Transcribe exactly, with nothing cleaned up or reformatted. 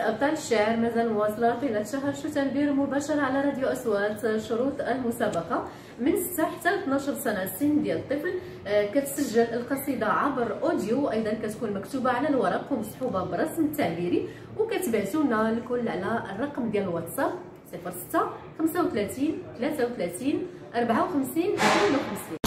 أبطال الشعر مازال مواصلة طيلة شهر شتنبر مباشرة على راديو أصوات. شروط المسابقة من ستة حتى اثناش سنة السن ديال الطفل. كتسجل القصيدة عبر أوديو، أيضا كتكون مكتوبة على الورق ومصحوبة برسم تعبيري، وكتبعتوا لنا الكل على الرقم ديال الواتساب صفر ستة خمسة وثلاثين ثلاثة وثلاثين أربعة وخمسين اثنين وخمسين.